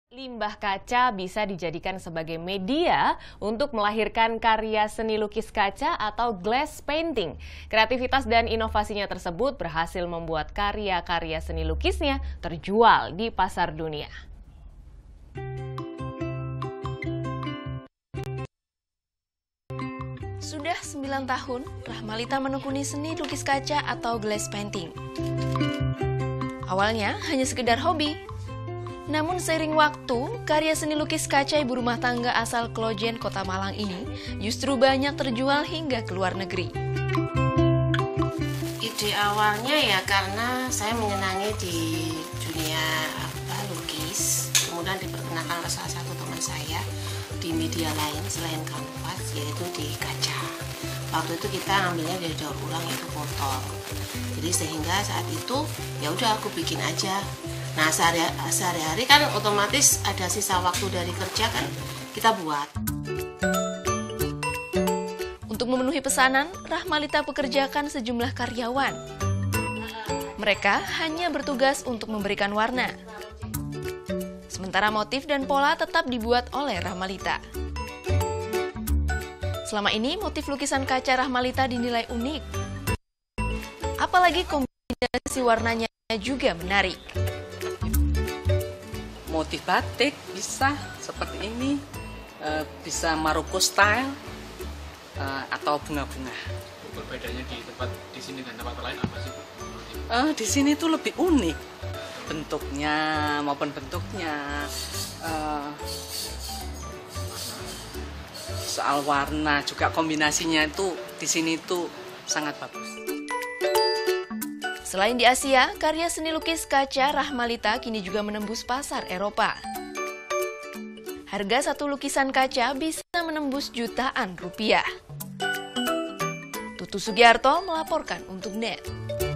Limbah kaca bisa dijadikan sebagai media untuk melahirkan karya seni lukis kaca atau glass painting. Kreativitas dan inovasinya tersebut berhasil membuat karya-karya seni lukisnya terjual di pasar dunia. Sudah 9 tahun, Rahmalita menekuni seni lukis kaca atau glass painting. Awalnya hanya sekedar hobi. Namun seiring waktu, karya seni lukis kaca ibu rumah tangga asal Klojen, Kota Malang ini justru banyak terjual hingga ke luar negeri. Ide awalnya ya karena saya menyenangi di dunia lukis, kemudian diperkenalkan oleh salah satu teman saya di media lain selain kanvas, yaitu di kaca. Waktu itu kita ambilnya dari daur ulang, yaitu botol. Jadi sehingga saat itu ya udah aku bikin aja. Nah sehari-hari kan otomatis ada sisa waktu dari kerja kan kita buat. Untuk memenuhi pesanan, Rahmalita pekerjakan sejumlah karyawan. Mereka hanya bertugas untuk memberikan warna. Sementara motif dan pola tetap dibuat oleh Rahmalita. Selama ini motif lukisan kaca Rahmalita dinilai unik. Apalagi kombinasi warnanya juga menarik. Motif batik bisa seperti ini, bisa Maroko style atau bunga-bunga. Perbedaannya di sini dan tempat lain apa sih? Di sini tuh lebih unik bentuknya soal warna juga kombinasinya itu di sini tuh sangat bagus. Selain di Asia, karya seni lukis kaca Rahmalita kini juga menembus pasar Eropa. Harga satu lukisan kaca bisa menembus jutaan rupiah. Tutu Sugiarto melaporkan untuk NET.